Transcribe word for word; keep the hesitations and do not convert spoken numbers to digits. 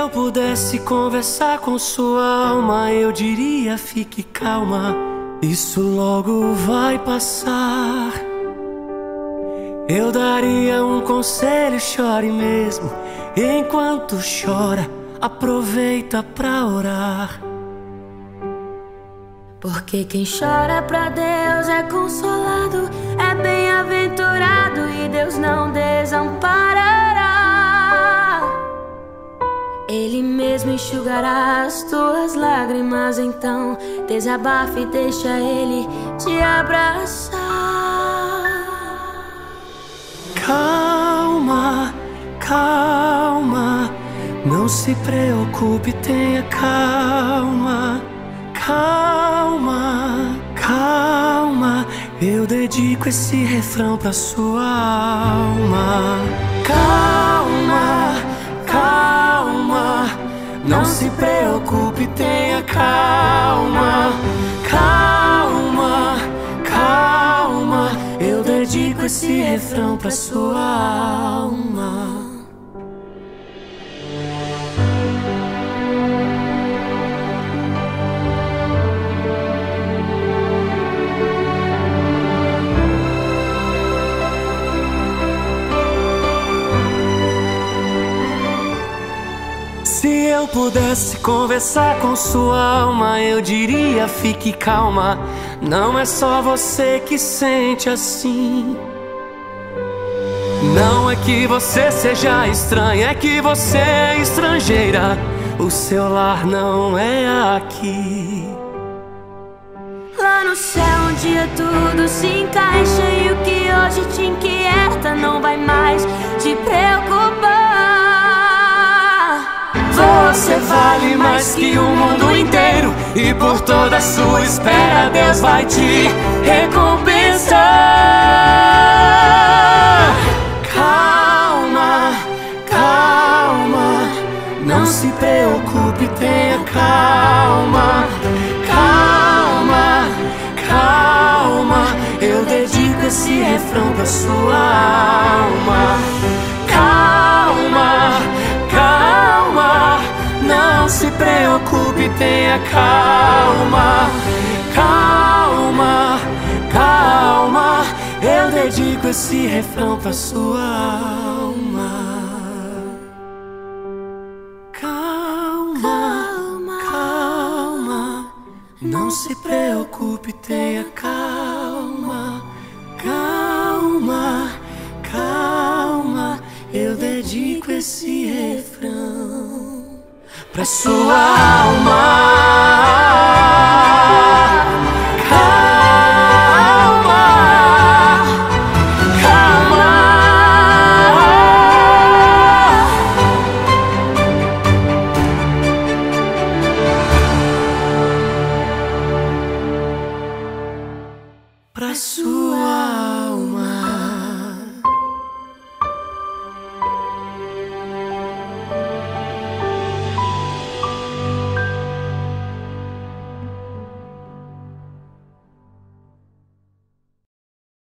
eu pudesse conversar com sua alma, eu diria: fique calma, isso logo vai passar. Eu daria um conselho: chore mesmo. Enquanto chora, aproveita pra orar. Porque quem chora pra Deus é consolado, é bem-aventurado e Deus não desamparará. Ele mesmo enxugará as tuas lágrimas, então desabafe e deixa Ele te abraçar. Calma, calma, não se preocupe, tenha calma. Calma, calma, eu dedico esse refrão pra sua alma. Calma, calma, não se preocupe, tenha calma. Calma, calma, eu dedico esse refrão pra sua alma. Se eu pudesse conversar com sua alma, eu diria: fique calma, não é só você que sente assim. Não é que você seja estranha, é que você é estrangeira. O seu lar não é aqui. Lá no céu um dia tudo se encaixa e o que hoje te inquieta não vai mais te preocupar. Você vale mais que o mundo inteiro, e por toda a sua espera Deus vai te recompensar. Calma, calma, não se preocupe, tenha calma. Calma, calma, eu dedico esse refrão pra sua alma. Calma, calma, não se preocupe, tenha calma. Calma, calma, eu dedico esse refrão pra sua alma. Calma, calma, não se preocupe, tenha calma. Calma, calma, eu dedico esse refrão pra sua alma.